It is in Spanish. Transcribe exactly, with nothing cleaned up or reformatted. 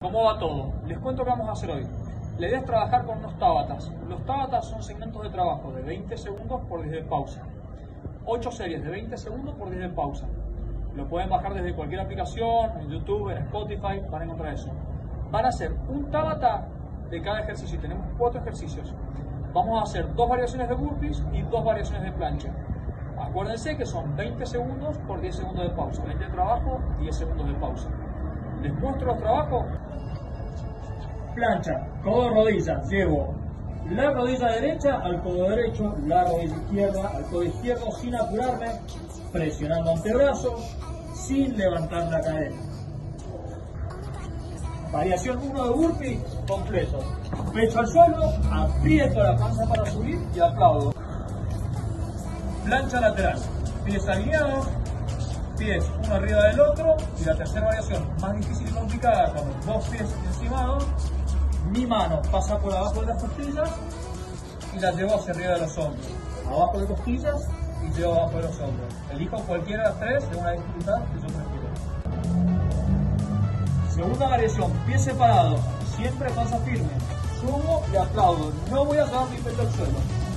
¿Cómo va todo? Les cuento qué vamos a hacer hoy. La idea es trabajar con unos tabatas. Los tabatas son segmentos de trabajo de veinte segundos por diez de pausa. ocho series de veinte segundos por diez de pausa. Lo pueden bajar desde cualquier aplicación, en YouTube, en Spotify, van a encontrar eso. Van a hacer un tabata de cada ejercicio. Tenemos cuatro ejercicios. Vamos a hacer dos variaciones de burpees y dos variaciones de plancha. Acuérdense que son veinte segundos por diez segundos de pausa. veinte de trabajo, diez segundos de pausa. Les muestro los trabajos. Plancha, codo rodilla, llevo la rodilla derecha al codo derecho, la rodilla izquierda al codo izquierdo sin apurarme, presionando antebrazo, sin levantar la cadera. Variación uno de burpee completo. Pecho al suelo, aprieto la panza para subir y aplaudo. Plancha lateral, pies alineados, pies uno arriba del otro, y la tercera variación, más difícil y complicada, con los dos pies encimados, mi mano pasa por abajo de las costillas y la llevo hacia arriba de los hombros, abajo de costillas y llevo abajo de los hombros. Elijo cualquiera de las tres según la dificultad que yo prefiero. Segunda variación, pies separados, siempre panza firme, subo y aplaudo, no voy a llevar mi pecho al suelo.